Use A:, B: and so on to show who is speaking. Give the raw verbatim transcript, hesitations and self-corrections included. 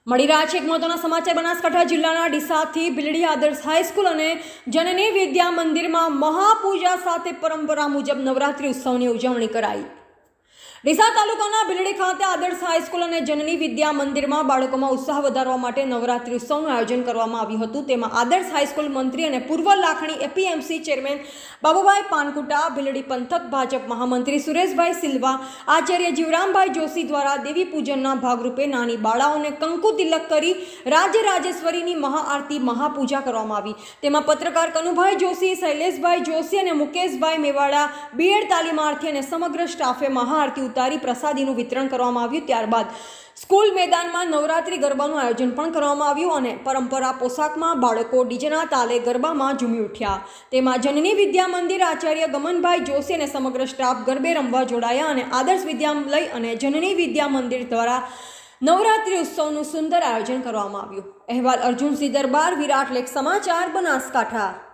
A: મળી રહ્યા છે એક મહત્વના સમાચાર। બનાસકાંઠા જિલ્લાના ડીસાથી ભીલડી આદર્શ હાઈસ્કૂલ અને જનની વિદ્યા મંદિરમાં મહાપૂજા સાથે પરંપરા મુજબ નવરાત્રી ઉત્સવની ઉજવણી કરાઈ। ડીસા તાલુકાના ભીલડી ખાતે આદર્શ હાઈસ્કૂલ અને જનની વિદ્યા મંદિરમાં બાળકોમાં ઉત્સાહ વધારવા માટે નવરાત્રી ઉત્સવનું આયોજન કરવામાં આવ્યું હતું। તેમાં આદર્શ હાઈસ્કૂલ મંત્રી અને પૂર્વ લાખણી એપીએમસી ચેરમેન બાબુભાઈ પાનકુટા, ભીલડી પંથક ભાજપ મહામંત્રી સુરેશભાઈ સિલ્વા, આચાર્ય જીવરામભાઈ જોશી દ્વારા દેવી પૂજનના ભાગરૂપે નાની બાળાઓને કંકુ તિલક કરી રાજરાજેશ્વરીની મહાઆરતી મહાપૂજા કરવામાં આવી। તેમાં પત્રકાર કનુભાઈ જોશી, શૈલેષભાઈ જોશી અને મુકેશભાઈ મેવાડા, બીએડ તાલીમાર્થી અને સમગ્ર સ્ટાફે મહાઆરતી ઉતારી પ્રસાદીનું વિતરણ કરવામાં આવ્યું। ત્યારબાદ સ્કૂલ મેદાનમાં નવરાત્રી ગરબાનું આયોજન પણ કરવામાં આવ્યું અને પરંપરા પોશાકમાં બાળકો ડીજેના તાલે ગરબામાં ઝૂમી ઉઠ્યા। તેમાં જનની વિદ્યા મંદિર આચાર્ય ગમનભાઈ જોશી અને સમગ્ર સ્ટાફ ગરબે રમવા જોડાયા અને આદર્શ વિદ્યાલય અને જનની વિદ્યા મંદિર દ્વારા નવરાત્રી ઉત્સવનું સુંદર આયોજન કરવામાં આવ્યું। અહેવાલ અર્જુનસિંહ દરબાર, વિરાટ લેખ સમાચાર, બનાસકાંઠા।